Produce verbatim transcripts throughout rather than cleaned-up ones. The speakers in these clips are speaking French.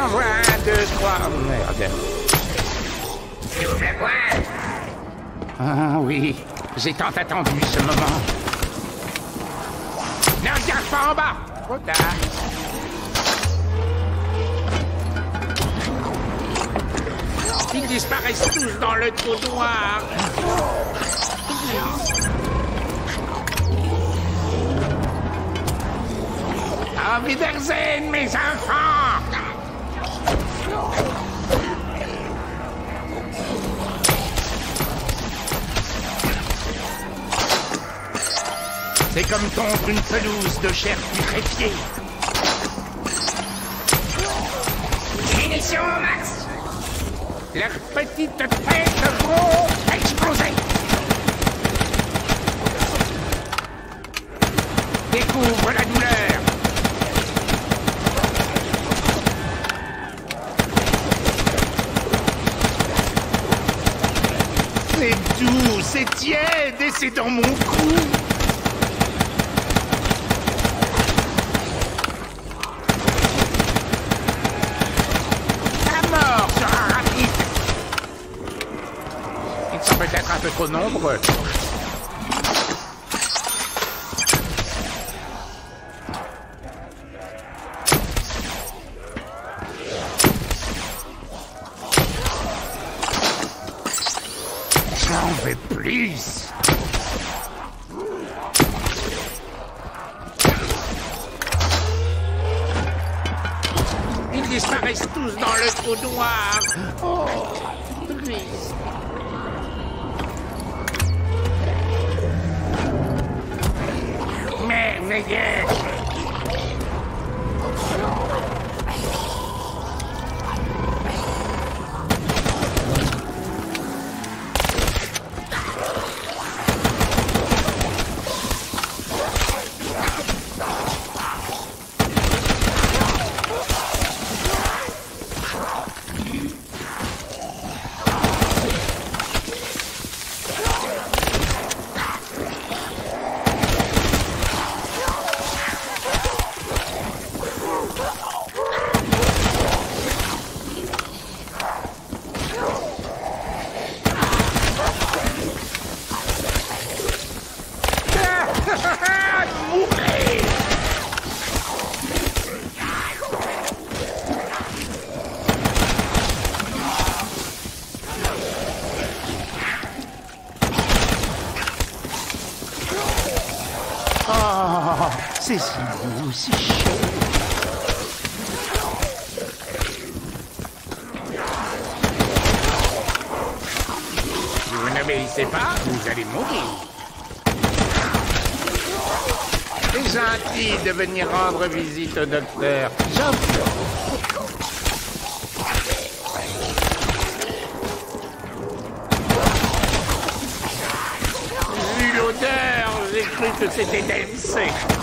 J'envoie un, deux, trois... Oh, merde. Tu vous fais quoi? Ah oui, j'ai tant attendu ce moment. Ne regarde pas en bas. Trop tard. Ils disparaissent tous dans le trou noir. Auf Wiedersehen, mes enfants. C'est comme tondre une pelouse de chair putréfiée. Munitions, Max! Leurs petites têtes vont exploser. Découvre la douleur. C'est doux, c'est tiède et c'est dans mon cou. Peut-être un peu trop nombreux. J'en veux plus. Ils disparaissent tous dans le trou noir. Oh, triste. Merveilleux! Oh, c'est si doux, si chaud. Si vous n'obéissez pas, vous allez mourir. C'est gentil de venir rendre visite au docteur. Gentil. Vu l'odeur, j'ai cru que c'était D M C.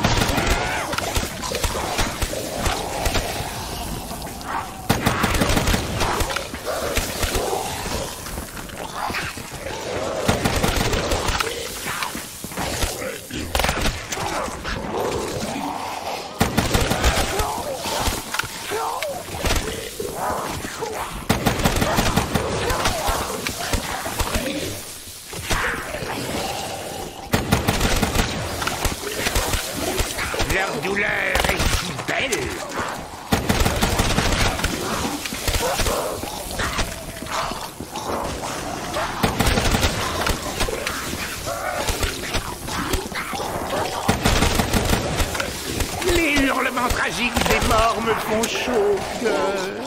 Leur douleur est si belle. Les hurlements tragiques des morts me font chaud au cœur.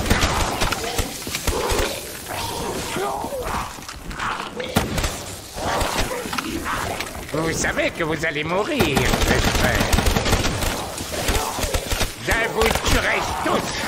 Vous savez que vous allez mourir, j'espère. Je vous tuerai tous.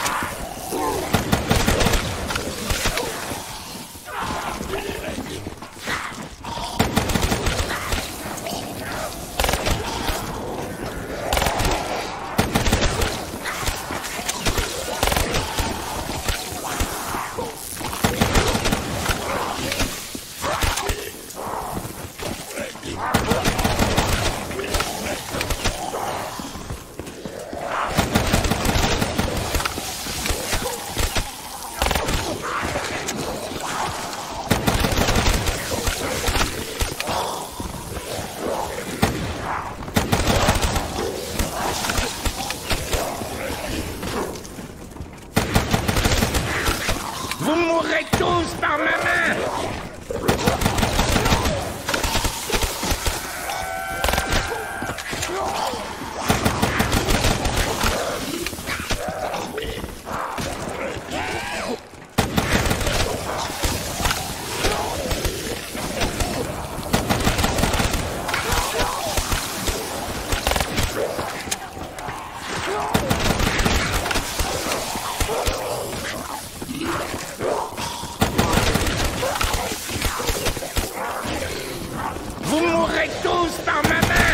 êtes tous dans ma main.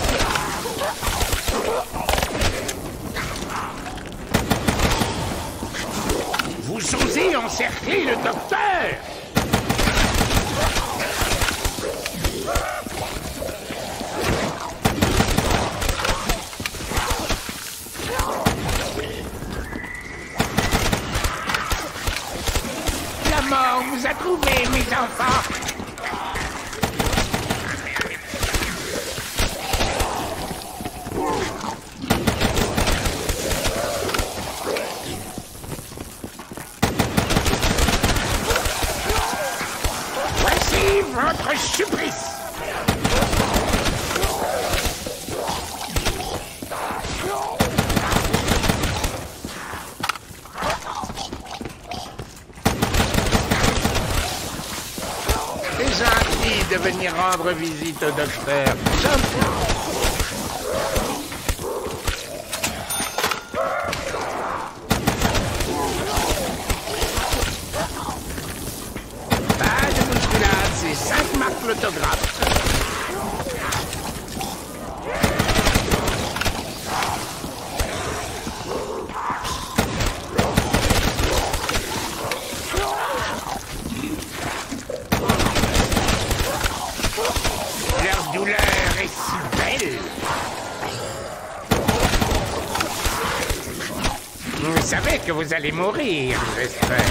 Vous osez encercler le docteur? La mort vous a trouvés, mes enfants. Voici votre supplice. C'est gentil de venir rendre visite au docteur. Gentil. Pas de bousculade, c'est cinq marques l'autographe. Leur douleur est si belle. Vous savez que vous allez mourir, j'espère.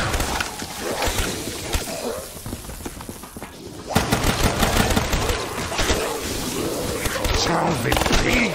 J'en veux plus.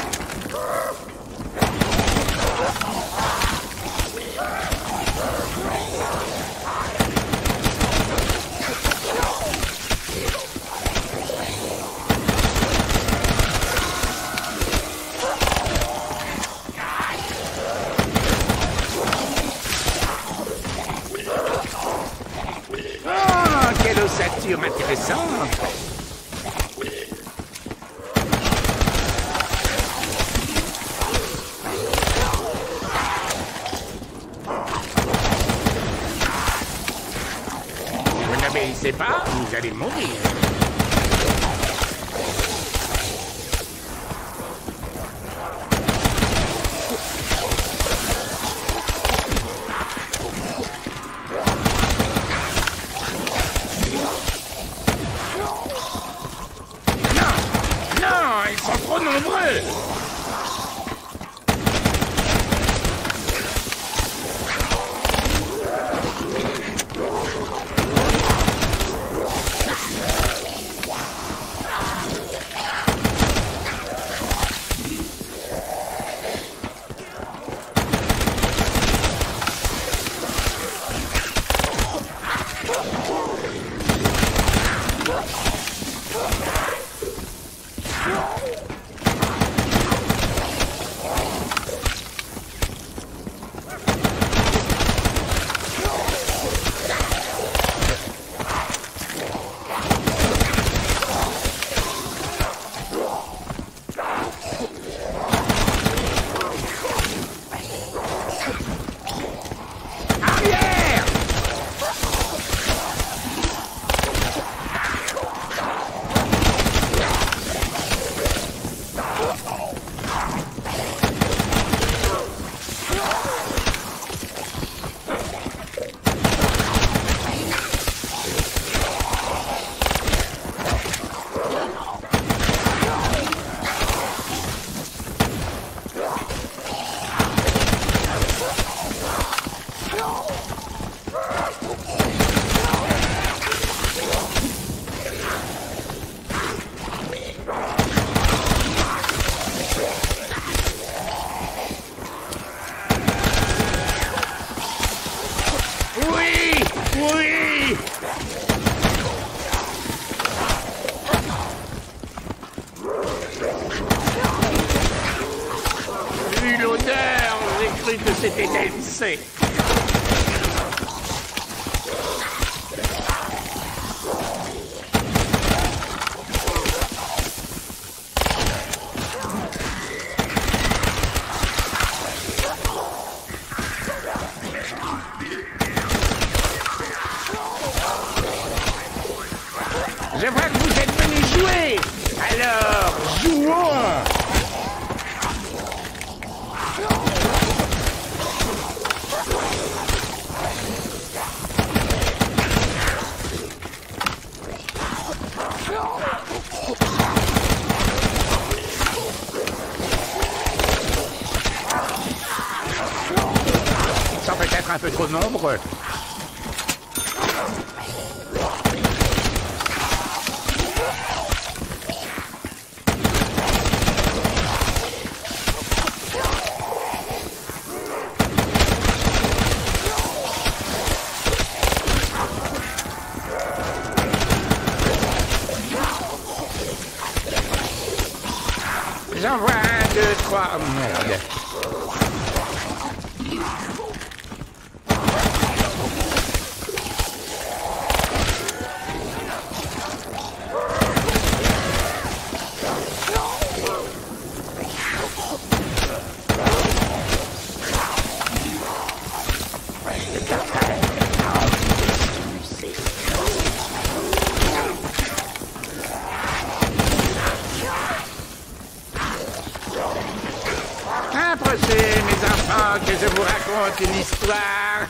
Oh, quelle ossature intéressante. Vous n'obéissez pas, vous allez mourir. Non, non, ils sont trop nombreux. Arrière! Oui! Oui! Vu l'odeur, j'ai cru que c'était N C. Je vois que vous êtes venu jouer. Alors, jouons. Ils sont peut-être un peu trop nombreux. J'en vois un, deux, trois... Oh, merde. Approchez, mes enfants, que je vous raconte une histoire.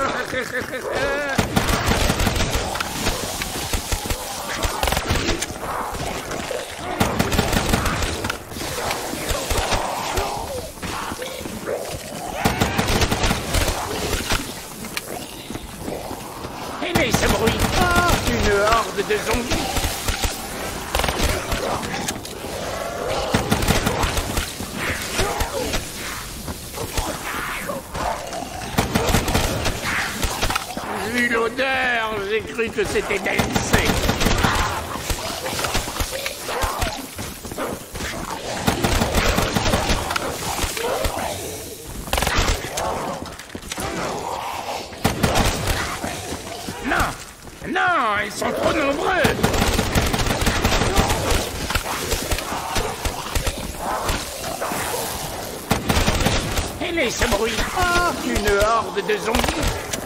Aimez ce bruit. Oh, une horde de zombies. Vu l'odeur, j'ai cru que c'était d'insectes. Non, non, ils sont trop nombreux. Et ce bruit. Oh, une horde de zombies.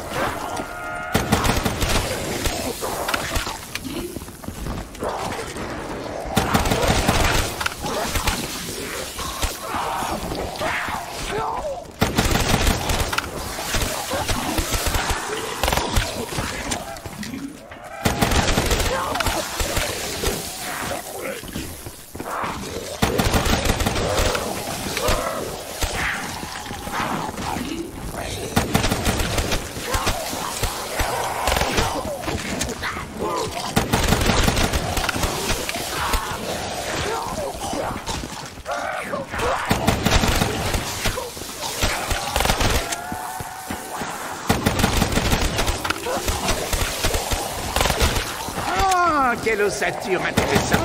Quelle ossature intéressante!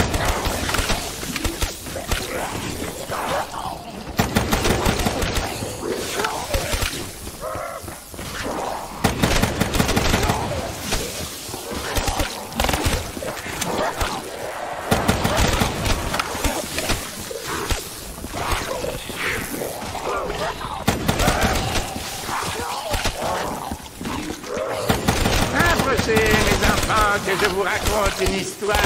Approchez, mes enfants, que je vous raconte une histoire.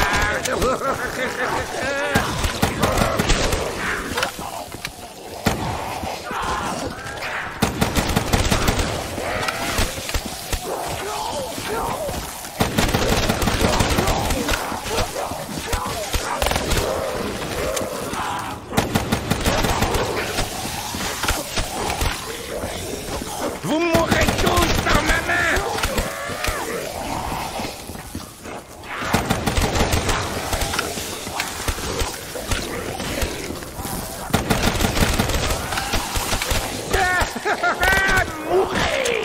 Vous mourrez tous dans ma main. Mourrez.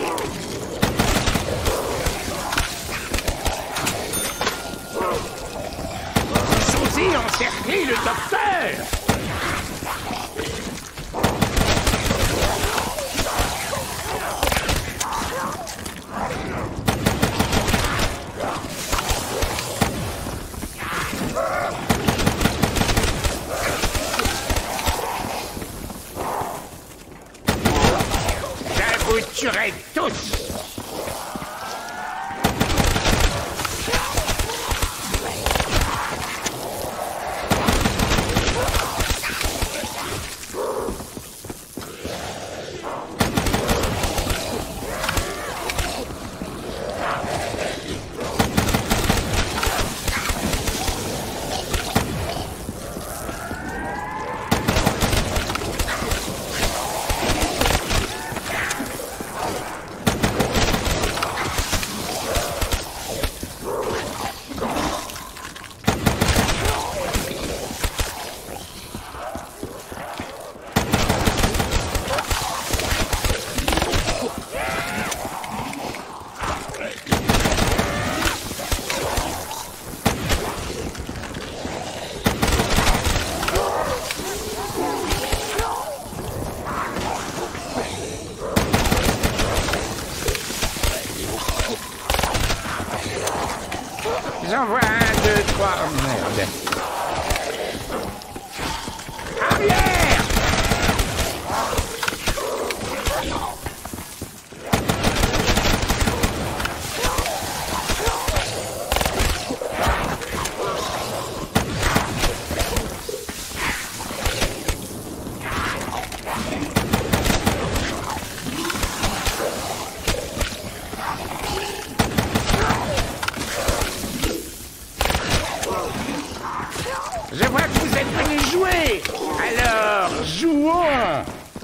Ils ont osé encercler le docteur. Vous tuerez tous! J'en vois un, deux, trois... Oh, merde. Arrière! Je vois que vous êtes venus jouer. Alors, jouons.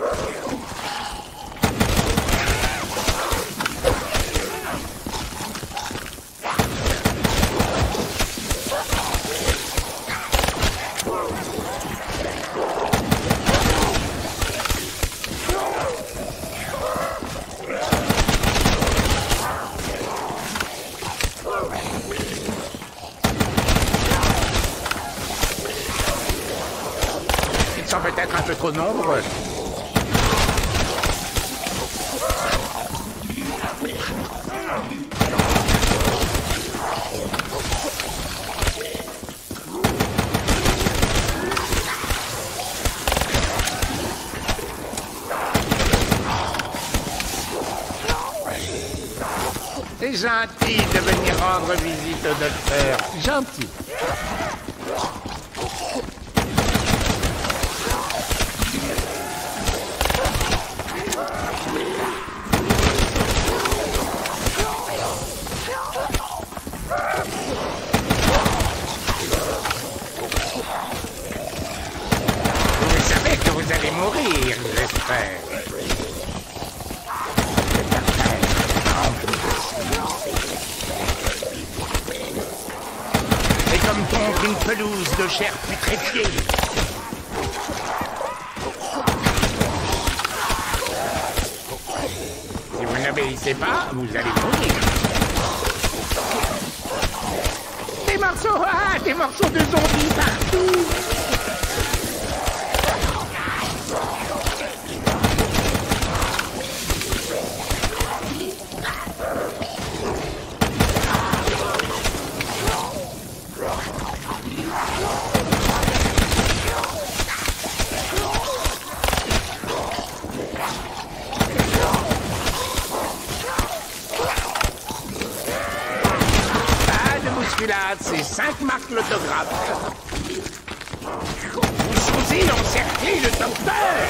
Ils sont peut-être un peu trop nombreux. C'est gentil de venir rendre visite au docteur. Gentil. Vous savez que vous allez mourir, j'espère. C'est comme tondre une pelouse de chair putréfiée. Si vous n'obéissez pas, vous allez mourir. Des morceaux, ah, des morceaux de zombies partout. C'est cinq marques l'autographe. Vous osez encercler le docteur.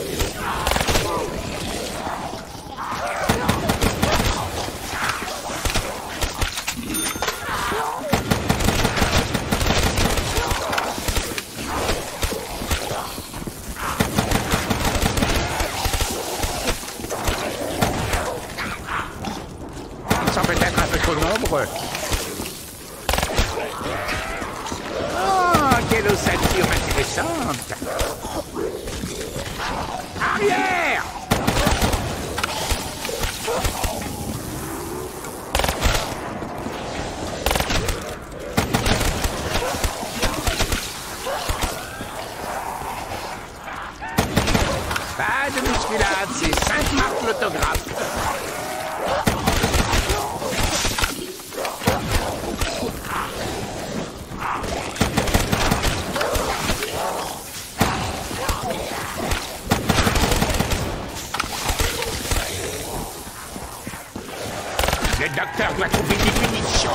Ils sont peut-être un peu trop nombreux. Quelle ossature intéressante! Arrière! Pas de musculade, c'est cinq marques l'autographe. Le docteur doit trouver des munitions.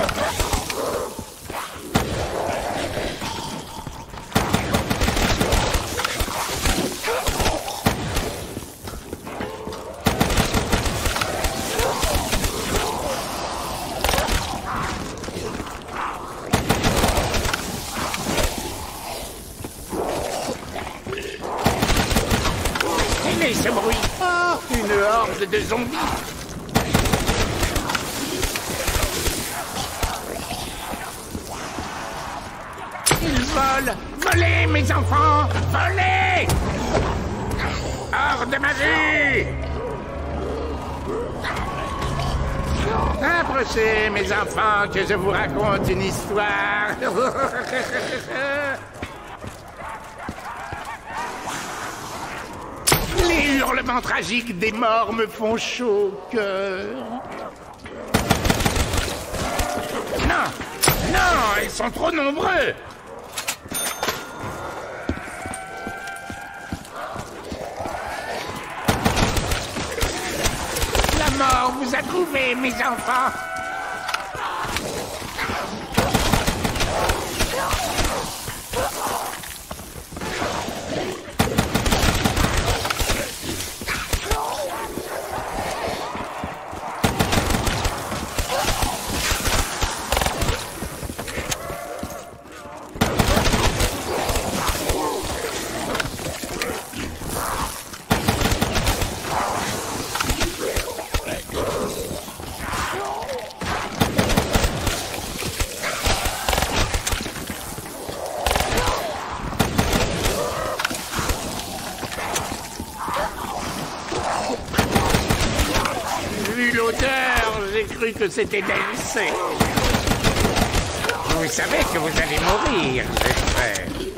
Quel est ce bruit? Oh, une horde de zombies. Ils volent! Volez, mes enfants! Volez! Hors de ma vue! Approchez, mes enfants, que je vous raconte une histoire. Les hurlements tragiques des morts me font chaud au cœur. Non! Non! sont trop nombreux. La mort vous a trouvé, mes enfants. Vu l'odeur, j'ai cru que c'était D L C. Vous savez que vous allez mourir, j'espère.